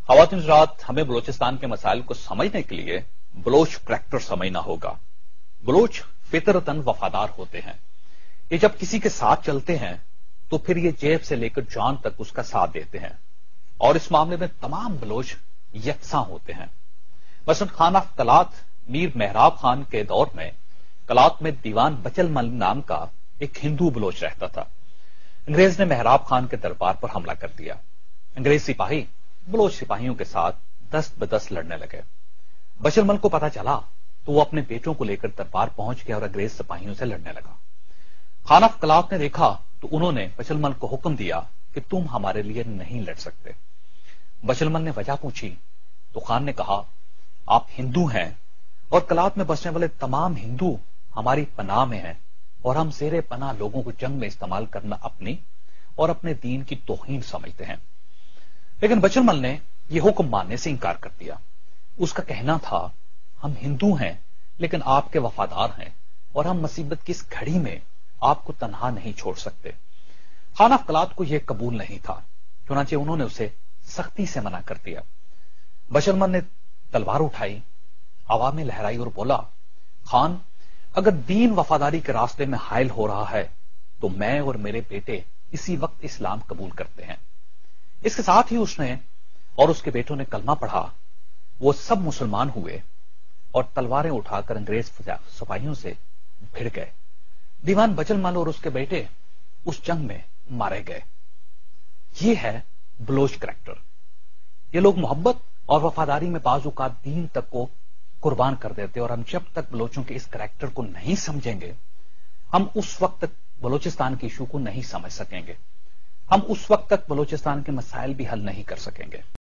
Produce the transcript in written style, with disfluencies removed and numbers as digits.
ख़वातीन हज़रात, हमें बलूचिस्तान के मसाइल को समझने के लिए बलोच करैक्टर समझना होगा। बलोच फितरतन वफादार होते हैं। ये जब किसी के साथ चलते हैं तो फिर ये जेब से लेकर जान तक उसका साथ देते हैं, और इस मामले में तमाम बलोच यकसा होते हैं। मसलन खाना कलात मीर मेहराब खान के दौर में कलात में दीवान बचल मल नाम का एक हिंदू बलोच रहता था। अंग्रेज ने मेहराब खान के दरबार पर हमला कर दिया। अंग्रेज सिपाही बलोच सिपाहियों के साथ दस्त बदस्त लड़ने लगे। बचलमल को पता चला तो वो अपने बेटों को लेकर दरबार पहुंच गया और अंग्रेज सिपाहियों से लड़ने लगा। खान कलात ने देखा तो उन्होंने बचलमल को हुक्म दिया कि तुम हमारे लिए नहीं लड़ सकते। बचलमल ने वजह पूछी तो खान ने कहा, आप हिंदू हैं और कलात में बसने वाले तमाम हिंदू हमारी पनाह में हैं, और हम ज़ेरे पनाह लोगों को जंग में इस्तेमाल करना अपनी और अपने दीन की तौहीन समझते हैं। लेकिन बचलमल ने यह हुक्म मानने से इंकार कर दिया। उसका कहना था, हम हिंदू हैं लेकिन आपके वफादार हैं, और हम मुसीबत की इस घड़ी में आपको तन्हा नहीं छोड़ सकते। खान कलात को यह कबूल नहीं था, चुनांचे उन्होंने उसे सख्ती से मना कर दिया। बचलमल ने तलवार उठाई, हवा में लहराई और बोला, खान, अगर दीन वफादारी के रास्ते में हायल हो रहा है तो मैं और मेरे बेटे इसी वक्त इस्लाम कबूल करते हैं। इसके साथ ही उसने और उसके बेटों ने कलमा पढ़ा। वो सब मुसलमान हुए और तलवारें उठाकर अंग्रेज सिपाहियों से भिड़ गए। दीवान बचलमल और उसके बेटे उस जंग में मारे गए। ये है बलोच करैक्टर। ये लोग मोहब्बत और वफादारी में बाज़ औक़ात दीन तक को कुर्बान कर देते, और हम जब तक बलोचों के इस करैक्टर को नहीं समझेंगे, हम उस वक्त तक बलोचिस्तान के इशू को नहीं समझ सकेंगे। हम उस वक्त तक बलोचिस्तान के मसाइल भी हल नहीं कर सकेंगे।